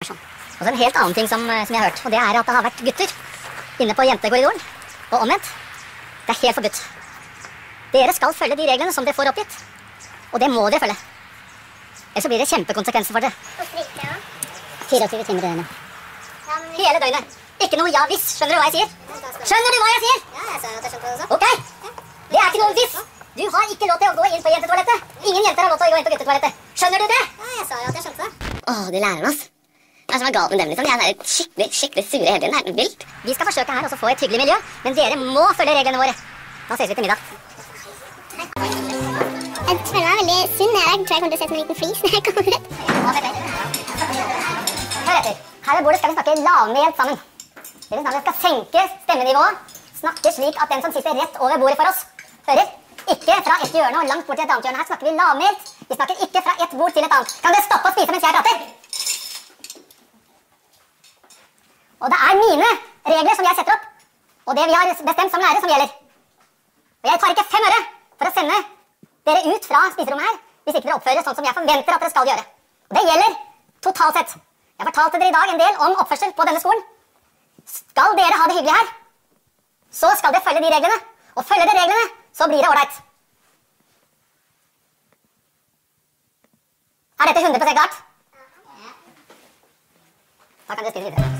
Og så en helt annen ting som jeg har hørt, og det er at det har vært gutter inne på jentekorridoren, og omvendt. Det er helt forbudt. Dere skal følge de reglene som dere får oppgitt, og det må dere følge. Ellers så blir det kjempekonsekvenser for dere. Hvorfor ikke det da? 24 timer i døgnet. Ja, men... Hele døgnet. Ikke noe ja hvis. Skjønner du hva jeg sier? Skjønner du hva jeg sier? Ja, jeg sa at jeg skjønte det også. Ok? Det er ikke noe hvis. Du har ikke lov til å gå inn på jentetoalettet. Ingen jenter har lov til å gå inn på guttetoalettet. Skjønner du det? Ja, jeg sa jo at jeg skjønte det. Åh, de lærerne, ass. Hva er det som er galt med dem, liksom? De er skikkelig sure hele tiden. Det er vilt. Vi skal forsøke her også få et hyggelig miljø, men dere må følge reglene våre. Da ses vi til middag. Jeg føler meg veldig sunn. Jeg tror jeg kommer til å se som en liten flis når jeg kommer ut. Hør etter. Her ved bordet skal vi snakke lavmælt sammen. Det vil si at vi skal senke stemmenivået, snakke slik at den som sitter rett over bordet for oss, hører. Ikke fra et hjørne og langt bort til et annet hjørne. Her snakker vi lavmælt. Vi snakker ikke fra et bord til et annet. Kan dere stoppe å spise mens jeg prater? Og det er mine regler som jeg setter opp, og det vi har bestemt som lærer som gjelder. Og jeg tar ikke 5 øre for å sende dere ut fra spiserommet her, hvis ikke dere oppfører sånn som jeg forventer at dere skal gjøre. Og det gjelder totalt sett. Jeg fortalte dere i dag en del om oppførsel på denne skolen. Skal dere ha det hyggelig her, så skal dere følge de reglene. Og følger dere reglene, så blir det ålreit. Er dette 100% klart? Da kan dere spille videre.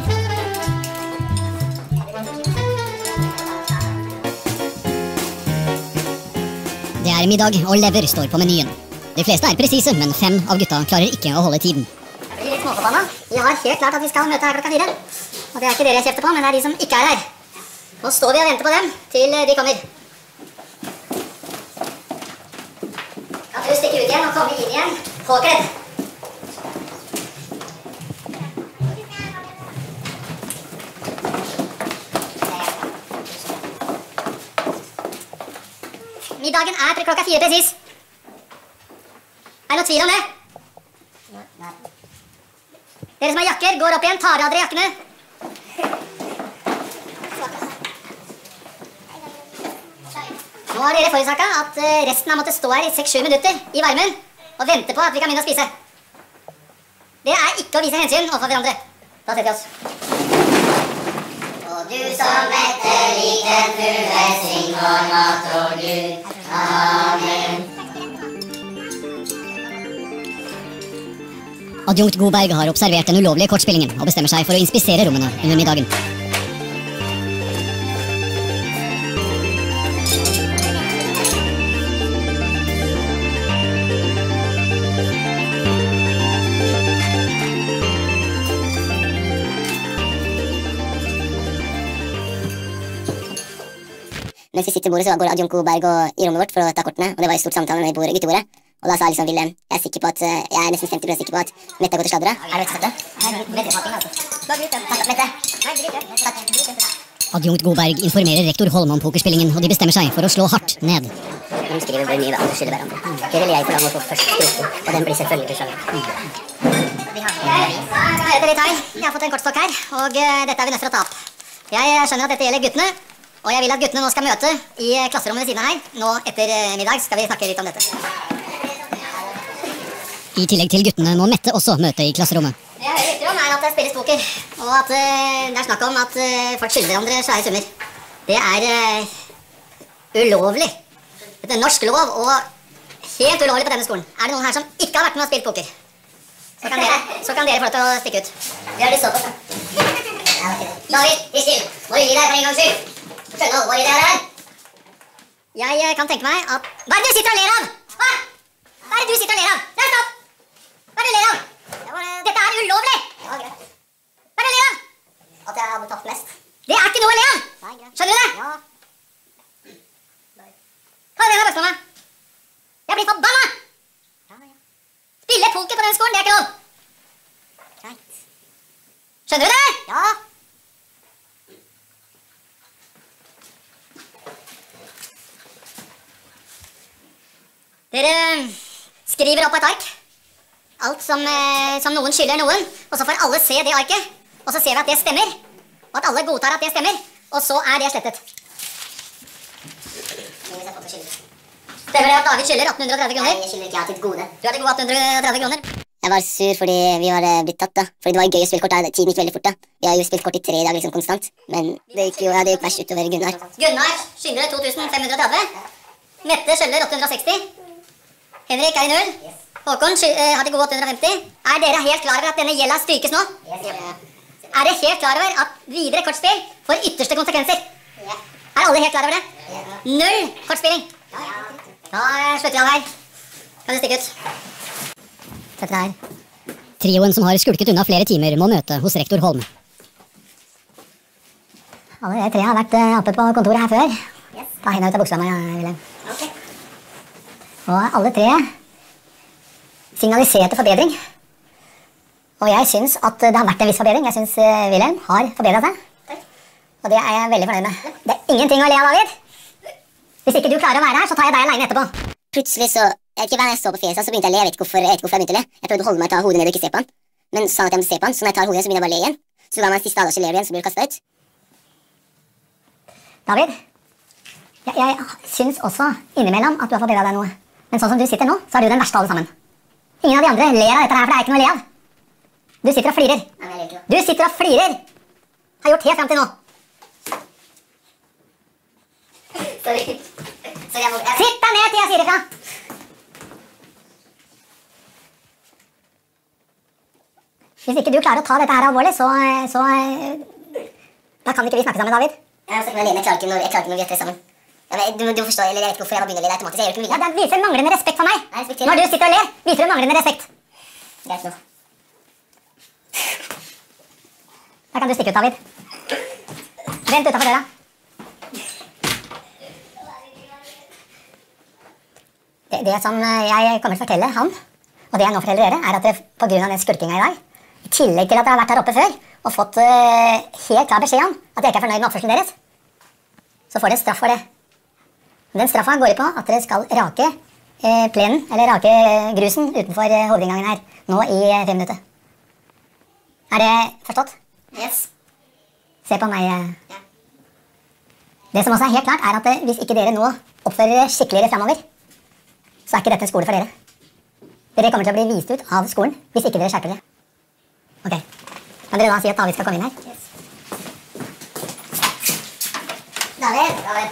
Det er middag, og lever står på menyen. De fleste er presise, men 5 av gutta klarer ikke å holde tiden. Jeg blir litt småforbanna. Vi har helt klart at vi skal møte her klokka 4. Og det er ikke dere jeg kjefter på, men det er de som ikke er her. Nå står vi og venter på dem til de kommer. Kan du stikke ut igjen og komme inn igjen? Påkledd. Middagen er til klokka 4 presis. Er det noe tvil om det? Nei. Dere som har jakker, går opp igjen, tar av dere jakkene. Nå har dere forutsaka at resten har måttet stå her i 6-7 minutter i varmen og vente på at vi kan begynne å spise. Det er ikke å vise hensyn overfor hverandre. Da setter vi oss. Og du som etterlik den fulle, syng vår mat og Gud. Amen. Adjunkt Godberg har observert den ulovlige kortspillingen og bestemmer seg for å inspisere rommene under middagen. Mens vi sitter i bordet, så går Adjunkt Godberg i rommet vårt for å ta kortene, og det var en stort samtale med guttebordet. Og da sa liksom Wilhelm, jeg er nesten 50% sikker på at Mette har gått til sladra. Er det ikke sant det? Mette. Adjunkt Godberg informerer rektor Holm om pokerspillingen, og de bestemmer seg for å slå hardt ned. De skriver bare mye ved alle skylder hverandre. Per eller jeg får lov å få først stroke, og den blir selvfølgelig til sladra. Jeg heter litt her. Jeg har fått en kortstokk her, og dette er vi nødt for å ta opp. Jeg skjønner at dette gjelder guttene, og jeg vil at guttene nå skal møte i klasserommet ved siden av her. Nå etter middag skal vi snakke litt om dette. I tillegg til guttene må Mette også møte i klasserommet. Det jeg hører rykter om er at det spilles poker, og at det er snakk om at folk skylder hverandre svære summer. Det er ulovlig. Dette er norsk lov, og helt ulovlig på denne skolen. Er det noen her som ikke har vært med og spilt poker? Så kan dere få lov til å stikke ut. Vi har lyst såpass, da. David, Kristin, må du gi deg for en gangs skyld? Skjønne alvor i det her. Jeg kan tenke meg at... Hva er det du sitter og ler av? Hva? Hva er det du sitter og ler av? Nei, stopp! Hva er det du ler av? Dette er ulovlig! Ja, greit. Hva er det du ler av? At jeg hadde tatt mest. Det er ikke noe å le av! Nei, greit. Skjønner du det? Ja. Hva er det jeg har bøst på meg? Jeg blir forbanna! Spille poker på den skolen, det er ikke lov! Greit. Skjønner du det? Ja. Dere skriver opp på et ark alt som noen skylder noen, og så får alle se det arket, og så ser vi at det stemmer, og at alle godtar at det stemmer, og så er det slettet. Stemmer det at David skylder 1830 kroner? Nei, jeg skylder ikke, jeg har til gode. Du har til gode 1830 kroner? Jeg var sur fordi vi var blitt tatt, da. Fordi det var gøy å spille kort. Da. Tiden gikk veldig fort, da. Vi har jo spilt kort i 3 dager liksom konstant. Men det gikk jo det gikk verst utover Gunnar. Gunnar Skyndre 2530. Mette Skjøller 860. Henrik er i 0. Håkon har til gode 850. Er dere helt klar over at denne gjelda strykes nå? Er dere helt klar over at videre kortspill får ytterste konsekvenser? Er alle helt klar over det? 0 kortspilling. Da slutter vi av her. Kan du stikke ut? Dette her. Trioen som har skulket unna flere timer, må møte hos rektor Holm. Alle dere 3 har vært oppe på kontoret her før. Ta hendene ut av buksa, Wilhelm. Og alle 3 signaliserte forbedring. Og jeg syns at det har vært en viss forbedring. Jeg syns Wilhelm har forbedret seg. Og det er jeg veldig fornøyd med. Det er ingenting å le av, David. Hvis ikke du klarer å være her, så tar jeg deg alene etterpå. Plutselig så, jeg vet ikke hva jeg så på fjeset, så begynte jeg å le. Jeg vet ikke hvorfor jeg begynte å le. Jeg prøvde å holde meg, ta hodet ned og ikke se på han. Men sa at jeg måtte se på han, så når jeg tar hodet, så begynner jeg bare å le igjen. Så ga meg en siste advarsel, ler du igjen, så blir du kastet ut. David, jeg syns også innimellom at du har forbedret deg noe. Men sånn som du sitter nå, så er du den verste av alle sammen. Ingen av de andre ler av dette her, for det er ikke noe å le av. Du sitter og flirer. Du sitter og flirer. Har gjort helt frem til nå. Sorry. Sitt deg ned til jeg sier ifra. Hvis ikke du klarer å ta dette her alvorlig, så da kan ikke vi snakke sammen, David. Jeg har sagt meg alene, jeg klarer ikke når vi er 3 sammen. Ja, men du forstår, eller jeg vet ikke hvorfor jeg må begynne å le automatisk. Jeg gjør ikke Ja, det viser manglende respekt for meg. Nei, respekterer. Når du sitter og ler, viser du manglende respekt. Greit nå. Da kan du stikke ut, David. Vent utenfor døra. Det som jeg kommer til å fortelle han, og det jeg nå forteller dere, er at dere på grunn av den skurkinga i dag, i tillegg til at dere har vært her oppe før og fått helt klar beskjed om at dere ikke er fornøyd med oppførselen deres, så får dere straff for det. Den straffa går ut på at dere skal rake plenen, eller rake grusen utenfor hovedinngangen her, nå i 5 minutter. Er det forstått? Yes. Se på meg. Ja. Det som også er helt klart, er at hvis ikke dere nå oppfører dere skikkeligere fremover, så er ikke dette en skole for dere. Dere kommer til å bli vist ut av skolen hvis ikke dere skjerper dere. Ok. Kan dere da si at David skal komme inn her? Yes. David.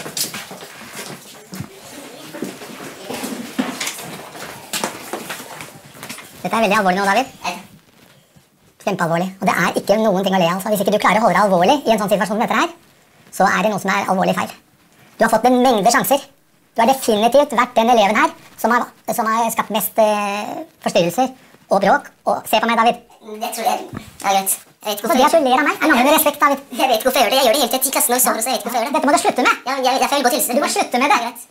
Dette er veldig alvorlig nå, David. Kjempealvorlig. Og det er ikke noen ting å le av. Hvis ikke du klarer å holde deg alvorlig i en sånn situasjon som dette her, så er det noe som er alvorlig feil. Du har fått en mengde sjanser. Du har definitivt vært den eleven her som har skapt mest forstyrrelser og bråk. Og se på meg, David. Det tror jeg er greit. Jeg vet ikke Fordi at du ler av meg, er manglende respekt, David. Jeg vet ikke hvorfor jeg gjør det. Jeg gjør det hele tiden i klassen når vi sover, så jeg vet ikke hvorfor jeg gjør det. Dette må du slutte med. Ja, jeg får gå til Du må slutte med det. Greit.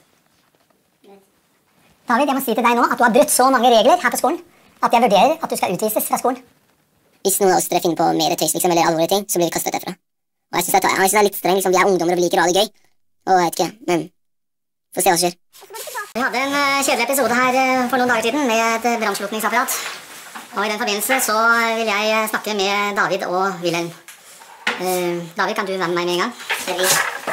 David, jeg må si til deg nå at du har brutt så mange regler her på skolen at jeg vurderer at du skal utvises fra skolen. Hvis noen av oss finner på mer tøys liksom, eller alvorlige ting, så blir vi kastet derfra. Og jeg synes det er litt streng, liksom. Vi er ungdommer og vi liker å ha det gøy. Og jeg vet ikke, men får se hva som skjer. Vi hadde en kjedelig episode her for noen dager siden med et brannslukningsapparat. Og i den forbindelse så vil jeg snakke med David og Wilhelm. David, kan du være med meg med en gang?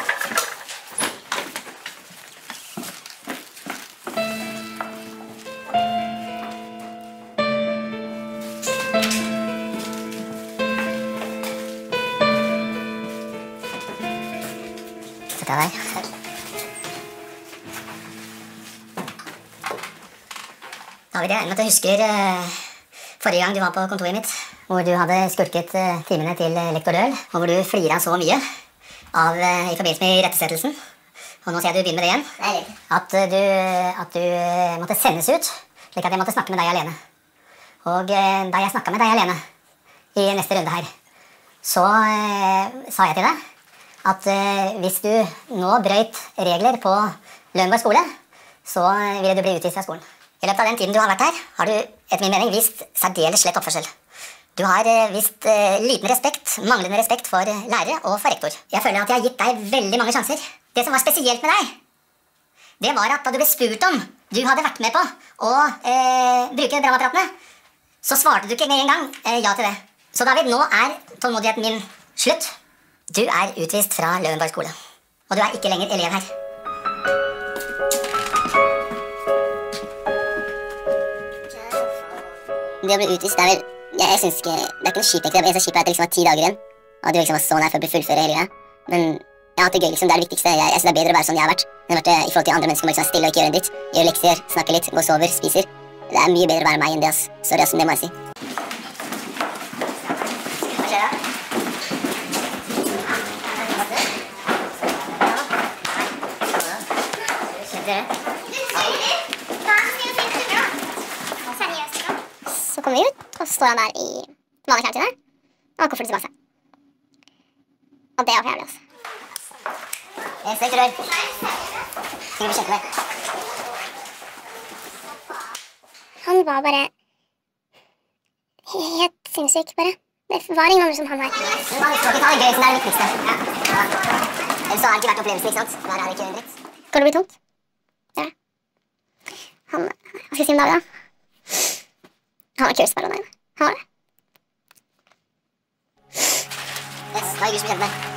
Sett deg der. David, jeg vet du husker forrige gang du var på kontoret mitt, hvor du hadde skurket timene til lektor Røhl, og hvor du flira så mye i forbindelse med rettesettelsen. Og nå ser jeg du begynner med det igjen. At du måtte sendes ut, slik at jeg måtte snakke med deg alene. Og da jeg snakket med deg alene i neste runde her, så sa jeg til deg at hvis du nå brøyt regler på Løvenborg skole, så ville du bli utvist fra skolen. I løpet av den tiden du har vært her, har du etter min mening vist særdeles slett oppførsel. Du har vist liten respekt, manglende respekt for lærere og for rektor. Jeg føler at jeg har gitt deg veldig mange sjanser. Det som var spesielt med deg, det var at da du ble spurt om du hadde vært med på å bruke brannapparatene, så svarte du ikke engang ja til det. Så David, nå er tålmodigheten min slutt. Du er utvist fra Løvenborg skole, og du er ikke lenger elev her. Det å bli utvist, det er vel... Jeg synes ikke... Det er ikke noe kjipt, egentlig. Det eneste kjipt er at det liksom var 10 dager igjen. Og at du liksom var så nær for å fullføre hele greia. Men jeg har hatt det gøy, liksom. Det er det viktigste. Jeg synes det er bedre å være sånn jeg har vært. Enn å være i forhold til andre mennesker som liksom er stille og ikke gjør en dritt. Gjør lekser, snakker litt, går og sover, spiser. Det er mye bedre å være meg enn det, ass. Sorry, ass, det må jeg si. Hva skjer da? Så kommer vi ut, og så står han der i vanlige klærne sine, og har kofferten tilbake. Og det var for jævlig, altså. Stengt rør. Skal vi kjente meg? Han var bare helt sinnssyk, bare. Det var ingen andre som han her. Men man skal ikke ta det gøy, som det er det viktigste. Ja. Ellers så har det ikke vært opplevelsen, ikke sant? Der er det ikke dritt. Går det å bli tungt? Ja. Han, hva skal jeg si om David, da? Han var kulest bare, nei. Han var det. Yes, da er det Gud som kjente meg.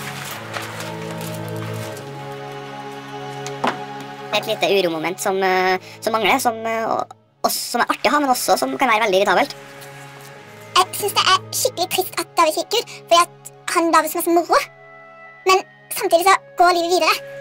Det er et lite uromoment som mangler, som er artig å ha, men også som kan være veldig irritabelt. Jeg synes det er skikkelig trist at David gikk ut, fordi at han David som er så moro. Men samtidig så går livet videre.